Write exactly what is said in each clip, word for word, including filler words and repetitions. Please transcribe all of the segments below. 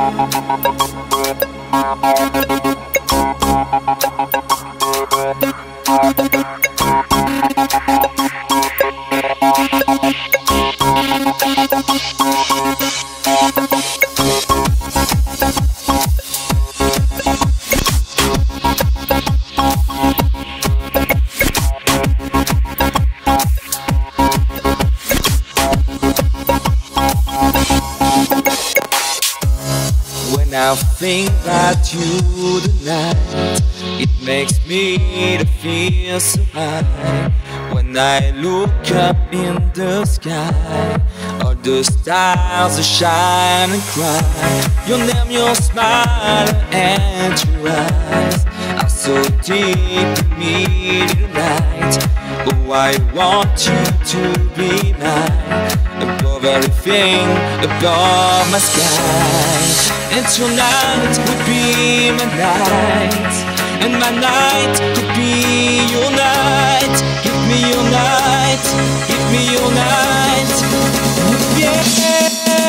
When I think about you tonight, it makes me to feel so high. When I look up in the sky, all the stars are shining bright. Your name, your smile, and your eyes are so deep in me tonight. Oh, I want you to be mine, above everything, above my sky. And tonight would be my night, and my night could be your night. Give me your night, give me your night, yeah.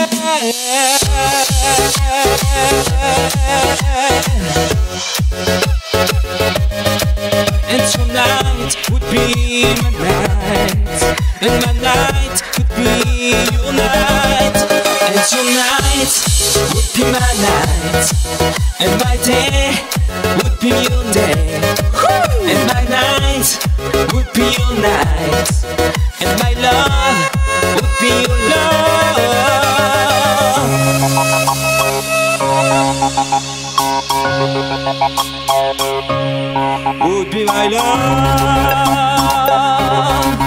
And tonight would be my night, and my night could be your night. And tonight would be my night, and my day would be your day. And my night would be your night, and my love would be your love. Would be my love.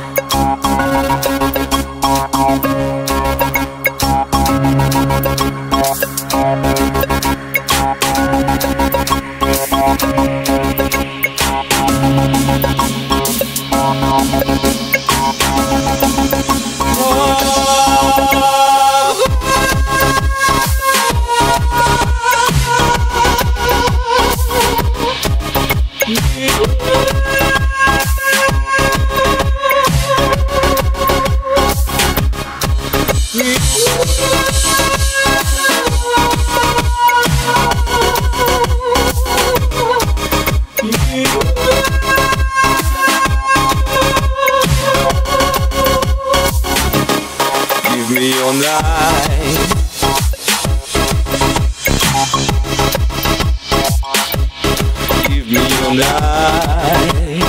Give me your night, give me your night.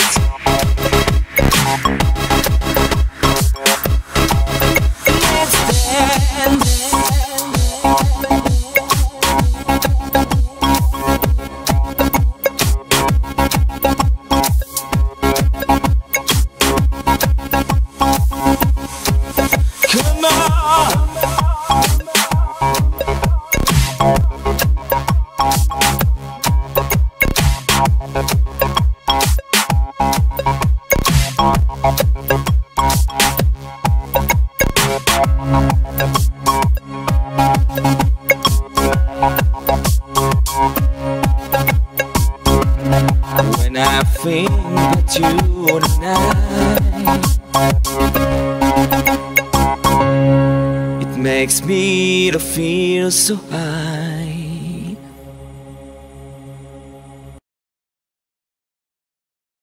Come on. When I think about you tonight, it makes me to feel so high.